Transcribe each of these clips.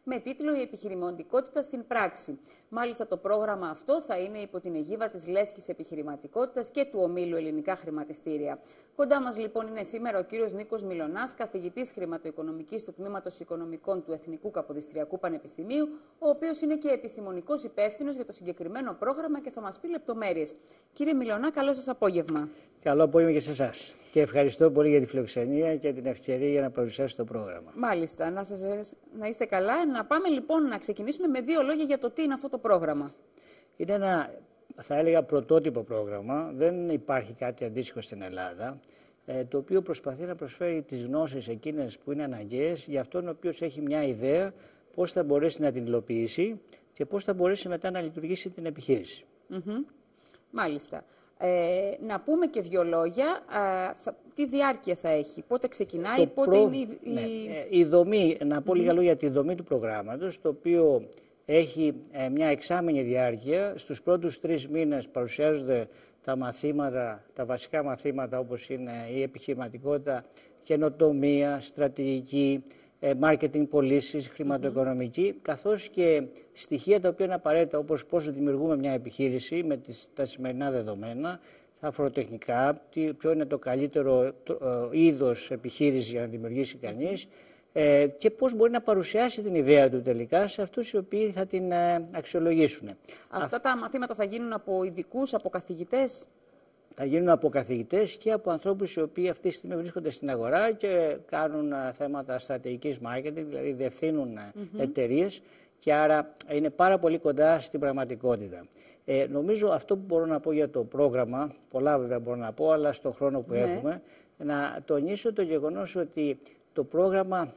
με τίτλο «Η επιχειρηματικότητα στην πράξη». Μάλιστα, το πρόγραμμα αυτό θα είναι υπό την αιγίδα της Λέσχης Επιχειρηματικότητας και του Ομίλου Ελληνικά Χρηματιστήρια. Κοντά μας λοιπόν είναι σήμερα ο κύριος Νίκος Μιλωνάς, καθηγητής χρηματοοικονομικής του Τμήματος Οικονομικών του Εθνικού Καποδιστριακού Πανεπιστημίου, ο οποίος είναι και επιστημονικός υπεύθυνος για το συγκεκριμένο πρόγραμμα και θα μας πει λεπτομέρειες. Κύριε Μιλωνά, καλό σας απόγευμα. Καλό απόγευμα και σε εσάς. Και ευχαριστώ πολύ για τη φιλοξενία και την ευκαιρία για να παρουσιάσω το πρόγραμμα. Μάλιστα. Να είστε καλά. Να πάμε λοιπόν να ξεκινήσουμε με δύο λόγια για το τι είναι αυτό το πρόγραμμα. Είναι ένα, θα έλεγα, πρωτότυπο πρόγραμμα. Δεν υπάρχει κάτι αντίστοιχο στην Ελλάδα, το οποίο προσπαθεί να προσφέρει τις γνώσεις εκείνες που είναι αναγκαίες για αυτόν ο οποίος έχει μια ιδέα πώς θα μπορέσει να την υλοποιήσει και πώς θα μπορέσει μετά να λειτουργήσει την επιχείρηση. Μάλιστα. Να πούμε και δύο λόγια, τι διάρκεια θα έχει, πότε ξεκινάει, πότε είναι η δομή, να πω λίγα λόγια για τη δομή του προγράμματος, το οποίο έχει μια εξάμηνη διάρκεια. Στους πρώτους 3 μήνες παρουσιάζονται τα μαθήματα, τα βασικά μαθήματα όπως είναι η επιχειρηματικότητα, καινοτομία, στρατηγική, marketing, πωλήσεις, χρηματοοικονομική, καθώς και στοιχεία τα οποία είναι απαραίτητα, όπως πώς δημιουργούμε μια επιχείρηση με τα σημερινά δεδομένα, τα φοροτεχνικά, ποιο είναι το καλύτερο είδος επιχείρηση για να δημιουργήσει κανείς και πώς μπορεί να παρουσιάσει την ιδέα του τελικά σε αυτούς οι οποίοι θα την αξιολογήσουν. Αυτά τα μαθήματα θα γίνουν από ειδικούς, από καθηγητές? Θα γίνουν από καθηγητές και από ανθρώπους οι οποίοι αυτή τη στιγμή βρίσκονται στην αγορά και κάνουν θέματα στρατηγικής marketing, δηλαδή διευθύνουν εταιρείες και άρα είναι πάρα πολύ κοντά στην πραγματικότητα. Νομίζω αυτό που μπορώ να πω για το πρόγραμμα, πολλά βέβαια μπορώ να πω, αλλά στον χρόνο που έχουμε, να τονίσω το γεγονός ότι το πρόγραμμα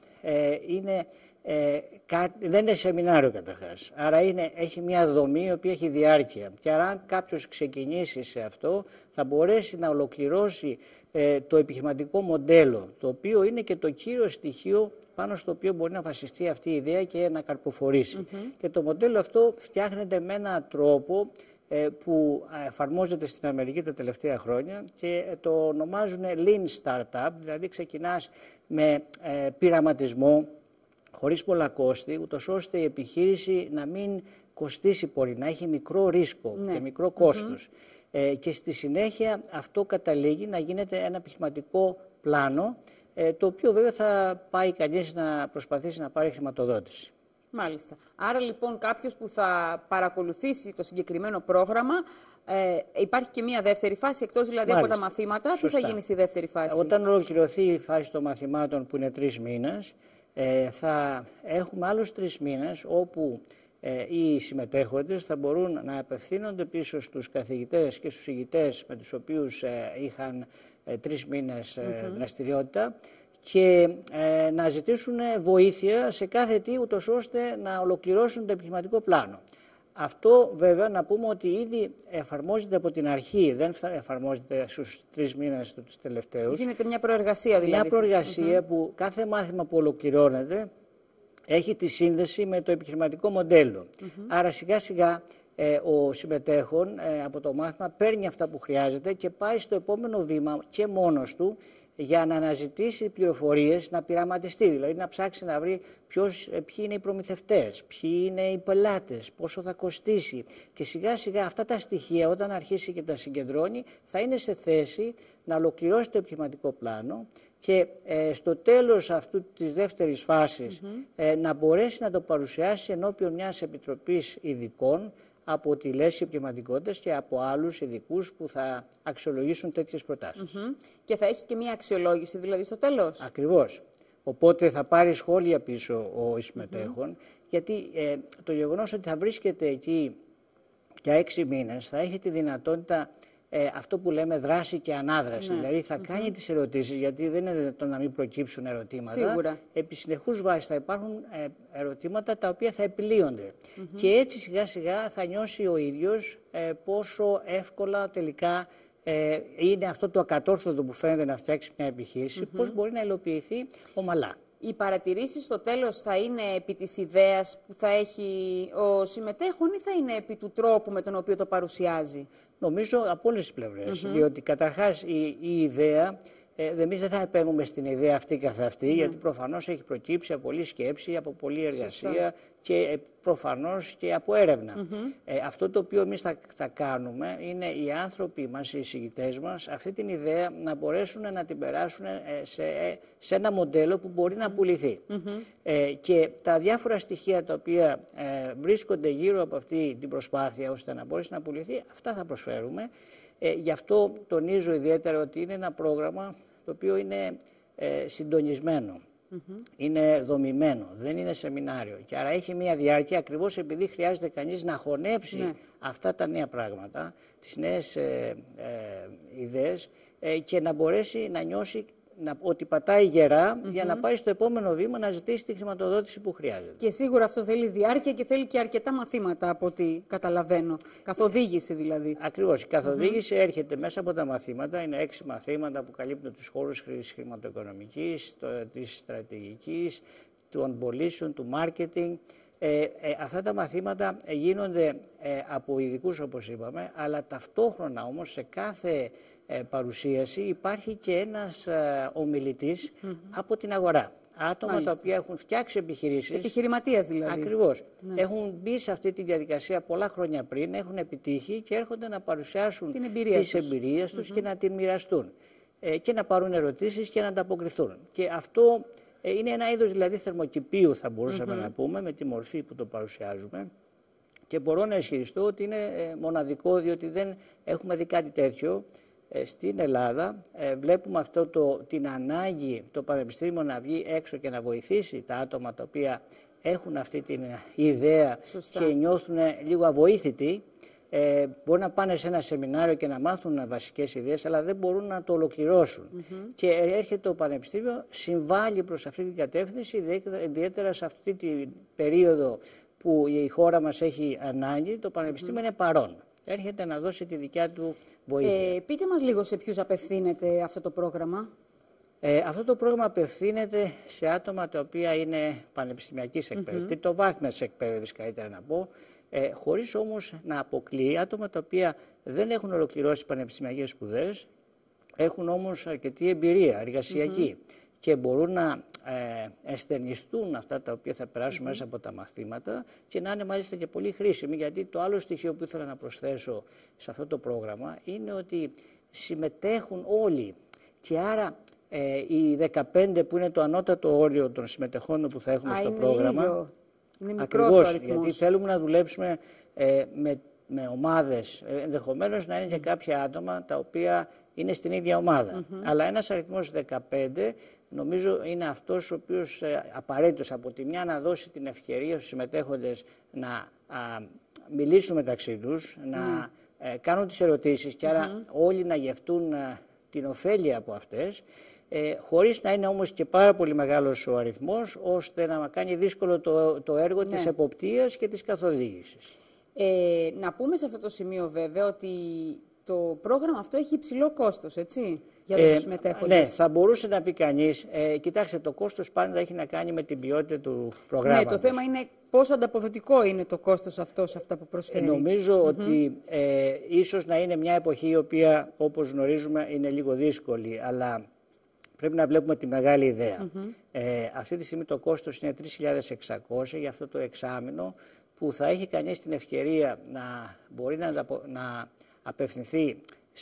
δεν είναι σεμινάριο καταρχάς. Άρα έχει μια δομή η οποία έχει διάρκεια. Και άρα αν κάποιος ξεκινήσει σε αυτό θα μπορέσει να ολοκληρώσει το επιχειρηματικό μοντέλο, το οποίο είναι και το κύριο στοιχείο πάνω στο οποίο μπορεί να βασιστεί αυτή η ιδέα και να καρποφορήσει. Και το μοντέλο αυτό φτιάχνεται με έναν τρόπο που εφαρμόζεται στην Αμερική τα τελευταία χρόνια και το ονομάζουν Lean Startup, δηλαδή ξεκινάς με πειραματισμό, χωρίς πολλά κόστη, ούτως ώστε η επιχείρηση να μην κοστίσει πολύ, να έχει μικρό ρίσκο και μικρό κόστος. Και στη συνέχεια αυτό καταλήγει να γίνεται ένα επιχειρηματικό πλάνο, το οποίο βέβαια θα πάει κανείς να προσπαθήσει να πάρει χρηματοδότηση. Μάλιστα. Άρα λοιπόν κάποιος που θα παρακολουθήσει το συγκεκριμένο πρόγραμμα, υπάρχει και μια δεύτερη φάση, εκτός δηλαδή από τα μαθήματα. Σωστά. Τι θα γίνει στη δεύτερη φάση? Όταν ολοκληρωθεί η φάση των μαθημάτων που είναι 3 μήνες, θα έχουμε άλλους 3 μήνες όπου οι συμμετέχοντες θα μπορούν να απευθύνονται πίσω στους καθηγητές και στους ηγητές με τους οποίους είχαν 3 μήνες δραστηριότητα και να ζητήσουν βοήθεια σε κάθε τι, ούτως ώστε να ολοκληρώσουν το επιχειρηματικό πλάνο. Αυτό βέβαια να πούμε ότι ήδη εφαρμόζεται από την αρχή, δεν εφαρμόζεται στους 3 μήνες τους τελευταίους. Γίνεται μια προεργασία δηλαδή. Μια προεργασία που κάθε μάθημα που ολοκληρώνεται έχει τη σύνδεση με το επιχειρηματικό μοντέλο. Άρα σιγά σιγά ο συμμετέχον από το μάθημα παίρνει αυτά που χρειάζεται και πάει στο επόμενο βήμα και μόνος του για να αναζητήσει πληροφορίες, να πειραματιστεί, δηλαδή να ψάξει να βρει ποιοι είναι οι προμηθευτές, ποιοι είναι οι πελάτες, πόσο θα κοστίσει. Και σιγά σιγά αυτά τα στοιχεία όταν αρχίσει και τα συγκεντρώνει θα είναι σε θέση να ολοκληρώσει το επιχειρηματικό πλάνο και στο τέλος αυτού της δεύτερης φάσης να μπορέσει να το παρουσιάσει ενώπιον μιας επιτροπής ειδικών από τη Λέσχη Επιχειρηματικότητας και από άλλους ειδικούς που θα αξιολογήσουν τέτοιες προτάσεις. Και θα έχει και μια αξιολόγηση δηλαδή στο τέλος. Ακριβώς. Οπότε θα πάρει σχόλια πίσω ο συμμετέχον, γιατί το γεγονός ότι θα βρίσκεται εκεί για 6 μήνες θα έχει τη δυνατότητα αυτό που λέμε δράση και ανάδραση. Δηλαδή θα κάνει τις ερωτήσεις, γιατί δεν είναι δυνατόν να μην προκύψουν ερωτήματα. Σίγουρα. Επί συνεχούς βάσης θα υπάρχουν ερωτήματα τα οποία θα επιλύονται. Και έτσι σιγά σιγά θα νιώσει ο ίδιος πόσο εύκολα τελικά είναι αυτό το ακατόρθωτο που φαίνεται να φτιάξει μια επιχείρηση, πώς μπορεί να υλοποιηθεί ομαλά. Οι παρατηρήσεις στο τέλος θα είναι επί της ιδέας που θα έχει ο συμμετέχον ή θα είναι επί του τρόπου με τον οποίο το παρουσιάζει? Νομίζω από όλες τις πλευρές, διότι καταρχάς η ιδέα Εμείς δεν θα επέμβουμε στην ιδέα αυτή καθ' αυτή, γιατί προφανώς έχει προκύψει από πολλή σκέψη, από πολλή εργασία και προφανώς και από έρευνα. Αυτό το οποίο εμείς θα κάνουμε είναι οι άνθρωποι μας, οι εισηγητές μας, αυτή την ιδέα να μπορέσουν να την περάσουν σε ένα μοντέλο που μπορεί να πουληθεί. Και τα διάφορα στοιχεία τα οποία βρίσκονται γύρω από αυτή την προσπάθεια ώστε να μπορέσει να πουληθεί, αυτά θα προσφέρουμε. Γι' αυτό τονίζω ιδιαίτερα ότι είναι ένα πρόγραμμα το οποίο είναι συντονισμένο, είναι δομημένο, δεν είναι σεμινάριο και άρα έχει μια διάρκεια ακριβώς επειδή χρειάζεται κανείς να χωνέψει αυτά τα νέα πράγματα, τις νέες ιδέες και να μπορέσει να νιώσει ότι πατάει γερά για να πάει στο επόμενο βήμα να ζητήσει τη χρηματοδότηση που χρειάζεται. Και σίγουρα αυτό θέλει διάρκεια και θέλει και αρκετά μαθήματα από ό,τι καταλαβαίνω. Καθοδήγηση δηλαδή. Ακριβώς. Η καθοδήγηση έρχεται μέσα από τα μαθήματα. Είναι 6 μαθήματα που καλύπτουν τους χώρους της χρηματοοικονομικής, της στρατηγικής, των πωλήσεων, του marketing. Αυτά τα μαθήματα γίνονται από ειδικούς όπως είπαμε, αλλά ταυτόχρονα όμως σε κάθε παρουσίαση υπάρχει και ένας ομιλητής από την αγορά. Άτομα τα οποία έχουν φτιάξει επιχειρήσεις. Επιχειρηματίας δηλαδή. Ακριβώς. Έχουν μπει σε αυτή τη διαδικασία πολλά χρόνια πριν, έχουν επιτύχει και έρχονται να παρουσιάσουν τις εμπειρίες τους και να την μοιραστούν. Και να πάρουν ερωτήσεις και να ανταποκριθούν. Και αυτό είναι ένα είδος δηλαδή θερμοκηπίου θα μπορούσαμε να πούμε με τη μορφή που το παρουσιάζουμε. Και μπορώ να ισχυριστώ ότι είναι μοναδικό διότι δεν έχουμε δει κάτι τέτοιο. Στην Ελλάδα βλέπουμε την ανάγκη το Πανεπιστήμιο να βγει έξω και να βοηθήσει τα άτομα τα οποία έχουν αυτή την ιδέα και νιώθουν λίγο αβοήθητοι. Μπορούν να πάνε σε ένα σεμινάριο και να μάθουν βασικές ιδέες, αλλά δεν μπορούν να το ολοκληρώσουν. Και έρχεται το Πανεπιστήμιο, συμβάλλει προς αυτή την κατεύθυνση, ιδιαίτερα σε αυτή την περίοδο που η χώρα μας έχει ανάγκη, το Πανεπιστήμιο είναι παρόν. Έρχεται να δώσει τη δικιά του βοήθεια. Πείτε μας λίγο σε ποιους απευθύνεται αυτό το πρόγραμμα. Αυτό το πρόγραμμα απευθύνεται σε άτομα τα οποία είναι πανεπιστημιακής εκπαίδευσης, τριτοβάθμιας εκπαίδευσης καλύτερα να πω, χωρίς όμως να αποκλείει άτομα τα οποία δεν έχουν ολοκληρώσει πανεπιστημιακές σπουδές, έχουν όμως αρκετή εμπειρία εργασιακή και μπορούν να εστερνιστούν αυτά τα οποία θα περάσουν μέσα από τα μαθήματα και να είναι μάλιστα και πολύ χρήσιμοι, γιατί το άλλο στοιχείο που ήθελα να προσθέσω σε αυτό το πρόγραμμα είναι ότι συμμετέχουν όλοι και άρα οι 15 που είναι το ανώτατο όριο των συμμετεχόντων που θα έχουμε στο πρόγραμμα. Είναι μικρός ο αριθμός. Γιατί θέλουμε να δουλέψουμε με ομάδες, ενδεχομένως να είναι και κάποια άτομα τα οποία είναι στην ίδια ομάδα. Αλλά ένας αριθμός 15 νομίζω είναι αυτός ο οποίος απαραίτητος από τη μια να δώσει την ευκαιρία στους συμμετέχοντες να μιλήσουν μεταξύ τους, να κάνουν τις ερωτήσεις και άρα όλοι να γευτούν την ωφέλεια από αυτές, χωρίς να είναι όμως και πάρα πολύ μεγάλος ο αριθμός, ώστε να κάνει δύσκολο το έργο της εποπτείας και της καθοδήγησης. Να πούμε σε αυτό το σημείο βέβαια ότι το πρόγραμμα αυτό έχει υψηλό κόστος, έτσι, για τους συμμετέχοντες. Ναι, θα μπορούσε να πει κανείς, κοιτάξτε, το κόστος πάντα έχει να κάνει με την ποιότητα του προγράμματος. Ναι, το θέμα είναι πόσο ανταποδοτικό είναι το κόστος αυτό σε αυτά που προσφέρει. Νομίζω ότι ίσως να είναι μια εποχή η οποία, όπως γνωρίζουμε, είναι λίγο δύσκολη, αλλά πρέπει να βλέπουμε τη μεγάλη ιδέα. Αυτή τη στιγμή το κόστος είναι 3.600 για αυτό το εξάμηνο, που θα έχει κανείς την ευκαιρία να μπορεί να απευθυνθεί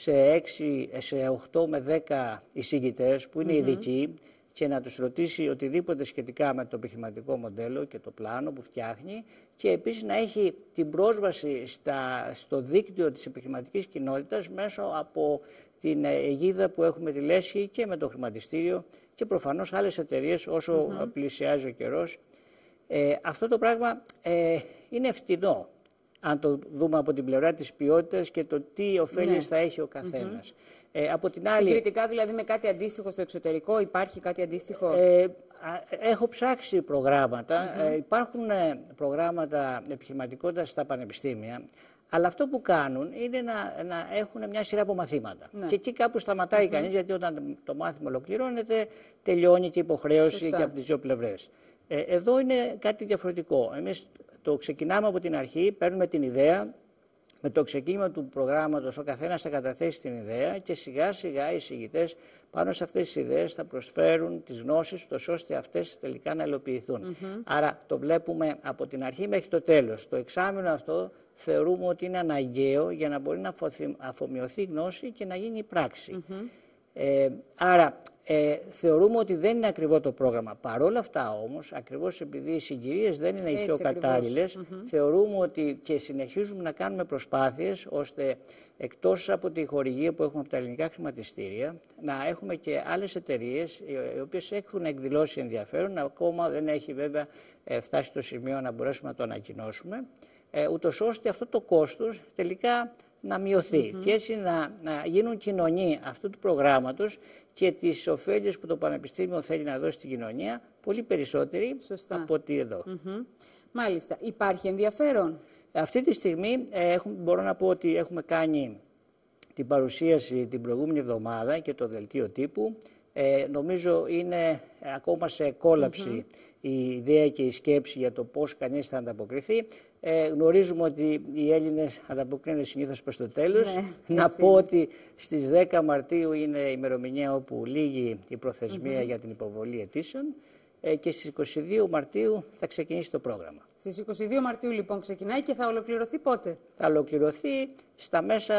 σε 8 με 10 εισηγητές που είναι ειδικοί και να τους ρωτήσει οτιδήποτε σχετικά με το επιχειρηματικό μοντέλο και το πλάνο που φτιάχνει και επίσης να έχει την πρόσβαση στο δίκτυο της επιχειρηματικής κοινότητας μέσω από την αιγίδα που έχουμε τη Λέσχη και με το χρηματιστήριο και προφανώς άλλες εταιρείες όσο πλησιάζει ο καιρός. Αυτό το πράγμα είναι φτηνό, αν το δούμε από την πλευρά της ποιότητας και το τι ωφέλειες θα έχει ο καθένας. Από την άλλη, συγκριτικά δηλαδή με κάτι αντίστοιχο στο εξωτερικό, υπάρχει κάτι αντίστοιχο? Έχω ψάξει προγράμματα, υπάρχουν προγράμματα επιχειρηματικότητας στα πανεπιστήμια, αλλά αυτό που κάνουν είναι να έχουν μια σειρά από μαθήματα. Και εκεί κάπου σταματάει κανείς, γιατί όταν το μάθημα ολοκληρώνεται, τελειώνει και η υποχρέωση και από τις δύο πλευρές. Εδώ είναι κάτι διαφορετικό. Εμείς το ξεκινάμε από την αρχή, παίρνουμε την ιδέα, Με το ξεκίνημα του προγράμματος ο καθένας θα καταθέσει την ιδέα και σιγά σιγά οι εισηγητές πάνω σε αυτές τις ιδέες θα προσφέρουν τις γνώσεις τους ώστε αυτές τελικά να υλοποιηθούν. Άρα το βλέπουμε από την αρχή μέχρι το τέλος. Το εξάμηνο αυτό θεωρούμε ότι είναι αναγκαίο για να μπορεί να αφομοιωθεί γνώση και να γίνει πράξη. Άρα θεωρούμε ότι δεν είναι ακριβό το πρόγραμμα. Παρ' όλα αυτά όμως, ακριβώς επειδή οι συγκυρίες δεν είναι οι πιο κατάλληλες, θεωρούμε ότι και συνεχίζουμε να κάνουμε προσπάθειες ώστε εκτός από τη χορηγία που έχουμε από τα ελληνικά χρηματιστήρια, να έχουμε και άλλες εταιρείες οι οποίες έχουν εκδηλώσει ενδιαφέρον, ακόμα δεν έχει βέβαια φτάσει στο σημείο να μπορέσουμε να το ανακοινώσουμε, ούτως ώστε αυτό το κόστος τελικά να μειωθεί και έτσι να γίνουν κοινωνοί αυτού του προγράμματος και τις ωφέλειες που το Πανεπιστήμιο θέλει να δώσει στην κοινωνία πολύ περισσότεροι από ότι εδώ. Μάλιστα. Υπάρχει ενδιαφέρον? Αυτή τη στιγμή μπορώ να πω ότι έχουμε κάνει την παρουσίαση την προηγούμενη εβδομάδα και το δελτίο τύπου. Νομίζω είναι ακόμα σε κόλαψη η ιδέα και η σκέψη για το πώς κανείς θα ανταποκριθεί. Γνωρίζουμε ότι οι Έλληνες ανταποκρίνονται συνήθως προς το τέλος. Να πω ότι στις 10 Μαρτίου είναι η ημερομηνία όπου λήγει η προθεσμία για την υποβολή αιτήσεων και στις 22 Μαρτίου θα ξεκινήσει το πρόγραμμα. Στις 22 Μαρτίου λοιπόν ξεκινάει και θα ολοκληρωθεί πότε? Θα ολοκληρωθεί στα μέσα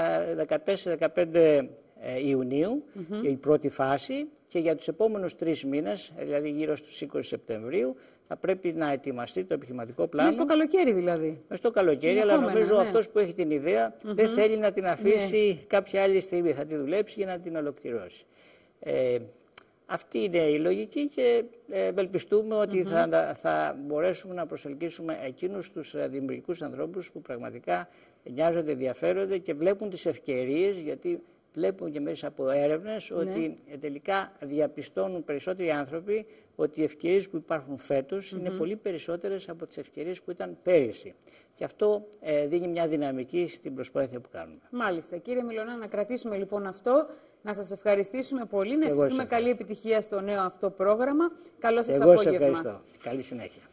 14-15 Ιουνίου η πρώτη φάση και για τους επόμενους 3 μήνες, δηλαδή γύρω στους 20 Σεπτεμβρίου, θα πρέπει να ετοιμαστεί το επιχειρηματικό πλάνο. Μέσα στο καλοκαίρι δηλαδή. Μέσα στο καλοκαίρι, αλλά νομίζω αυτός που έχει την ιδέα δεν θέλει να την αφήσει κάποια άλλη στιγμή. Θα τη δουλέψει για να την ολοκληρώσει. Αυτή είναι η λογική και ευελπιστούμε ότι θα μπορέσουμε να προσελκύσουμε εκείνους τους δημιουργικούς ανθρώπους που πραγματικά νοιάζονται, ενδιαφέρονται και βλέπουν τις ευκαιρίες, γιατί βλέπουν και μέσα από έρευνες ότι τελικά διαπιστώνουν περισσότεροι άνθρωποι ότι οι ευκαιρίες που υπάρχουν φέτος είναι πολύ περισσότερες από τις ευκαιρίες που ήταν πέρυσι. Και αυτό δίνει μια δυναμική στην προσπάθεια που κάνουμε. Μάλιστα. Κύριε Μιλωνά, να κρατήσουμε λοιπόν αυτό. Να σας ευχαριστήσουμε πολύ. Να ευχηθούμε καλή επιτυχία στο νέο αυτό πρόγραμμα. Καλό σας απόγευμα. Εγώ σας ευχαριστώ. Καλή συνέχεια.